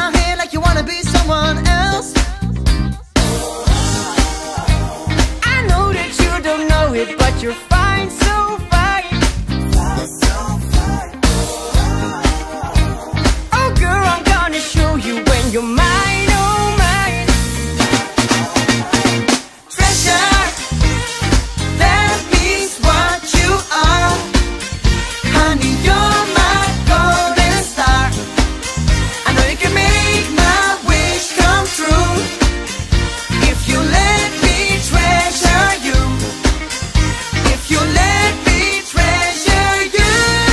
my head like you wanna be someone else. I know that you don't know it, but you're fine, so fine. Oh girl, I'm gonna show you when you're mine, oh mine. Treasure, that means what you are. Honey, you're my golden star. I know you can make my wish come true if you let me treasure you. If you let me treasure you.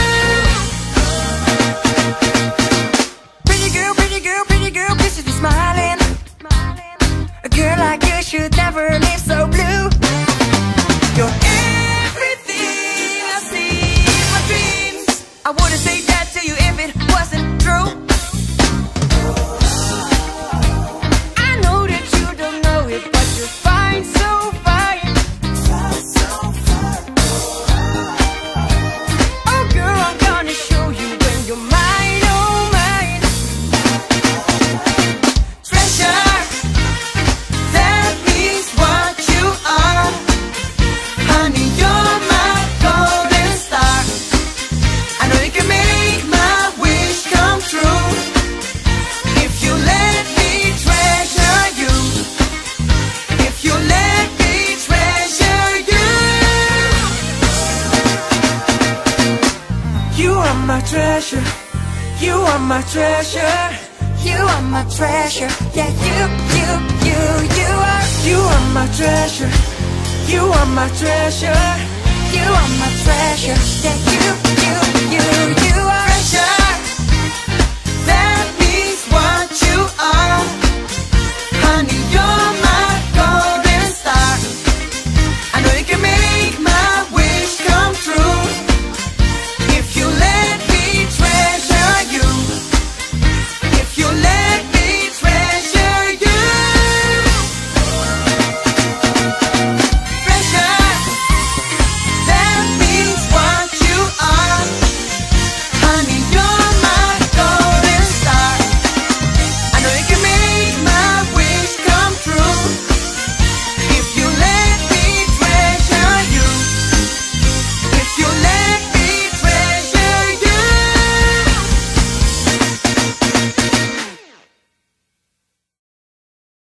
Pretty girl, pretty girl, pretty girl, please just be smiling. A girl like you should never live so blue. You're everything I see in my dreams. I wouldn't say that to you if it wasn't true. I know that you don't know it, but you're fine, so fine. Oh girl, I'm gonna show you when you're mine, oh mine. Treasure, that means what you are. Honey, you're my golden star. I know you can make my wish come true if you let me treasure you. If you let me treasure you. You are my treasure. You are my treasure. You are my treasure. Yeah, you are. You are my treasure. You are my treasure. You are my treasure. Yeah, you.